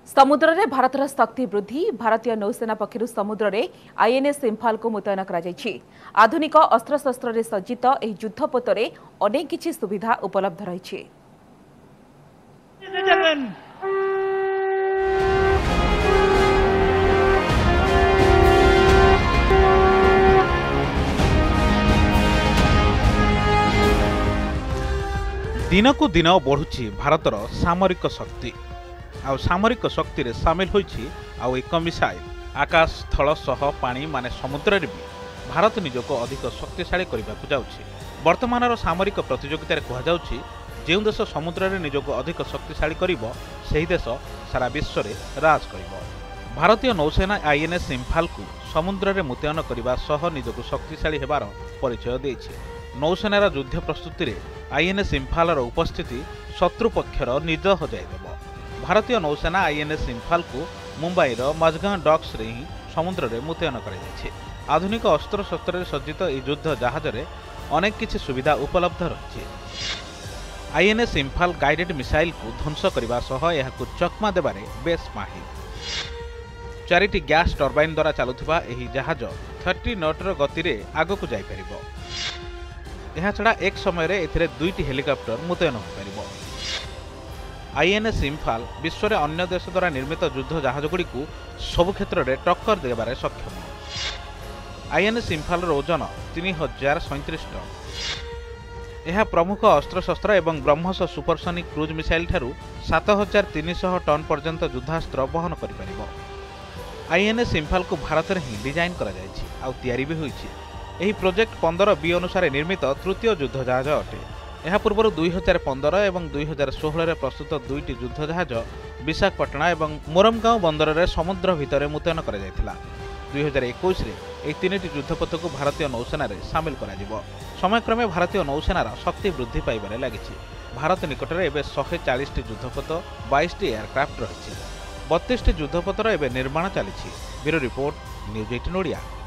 समुद्र में भारतर शक्ति वृद्धि भारतीय नौसेना पक्षर समुद्र में आईएनएस इम्फाल को मुतयन कर आधुनिक अस्त्रशस्त्र सज्जित यह युद्धपोतरे अनेक किछि सुविधा उपलब्ध रही। दिनकू दिन बढ़ुछि भारतर सामरिक शक्ति आउ सामरिक शक्ति रे सामिल होइछि आउ एक मिसाइल आकाश स्थल सह पानी माने समुद्र रे भी भारत निजको अधिक शक्तिशाली करबा को जाउछि। वर्तमानर सामरिक प्रतियोगिता रे कहा जाउछि जे देश समुद्र रे निजको अधिक शक्तिशाली करिवो सेही देश सारा विश्व रे राज करिवो। भारतीय नौसेना आईएनएस इम्फाल को समुद्र रे मुतयन करबा सह निजको शक्तिशाली हेबार परिचय देछि। नौसेनार युद्ध प्रस्तुति रे आईएनएस इम्फालर उपस्थिति शत्रु पक्षर निज हजाई देव। भारतीय नौसेना आईएनएस इम्फाल को मुंबईर मजगां डॉक्स रे ही समुद्र रे मुतयन कर आधुनिक अस्त्रशस्त्र सज्जित यह युद्ध जहाज रे अनेक किछि सुविधा उपलब्ध रही। आईएनएस इम्फाल गाइडेड मिसाइल को ध्वंस करने सह यहाकु चकमा देबारे बेस माहिर। 4टी गैस टर्बाइन द्वारा चलुवा यह जहाज 30 नॉटर गति रे आगकु जाई परिबो। यह छड़ा एक समय रे एथिरे 2टी हेलिकॉप्टर मुतयन हो परिबो। आईएनएस इम्फाल विश्व रे अन्य देश द्वारा निर्मित युद्ध जहाज गुड़ी को सबु क्षेत्र में टक्कर देबारे सक्षम। आईएनएस इम्फाल ओजन 3037 टन। यह प्रमुख अस्त्रशस्त्र एवं ब्रह्मस सुपरसोनिक क्रूज मिसाइल ठारू 7300 टन पर्यंत युद्धास्त्र बहन कर परिबो। आईएनएस इम्फाल को भारत में ही डिजाइन करा जायछि आउ तैयारी भी होइछि। यही प्रोजेक्ट 15B अनुसार निर्मित तृतीय युद्ध जहाज अटे। यह पूर्व 2015 और 2016 में प्रस्तुत 2टी युद्ध जहाज विशाखापट्टना और मोरमगांव बंदर में समुद्र भितर मुतयन कर 2021 में यह 3टी युद्धपोत को भारतीय नौसेना रे सामिल करा जिवो। समयक्रमे भारतीय नौसेनार शक्ति वृद्धि पाइबारे लागिछि। भारत निकट में एवं 140टी युद्धपोत 22टी एयरक्राफ्ट रही। 32टी युद्धपोतर एवं निर्माण चली। Bureau report news 18 Odia.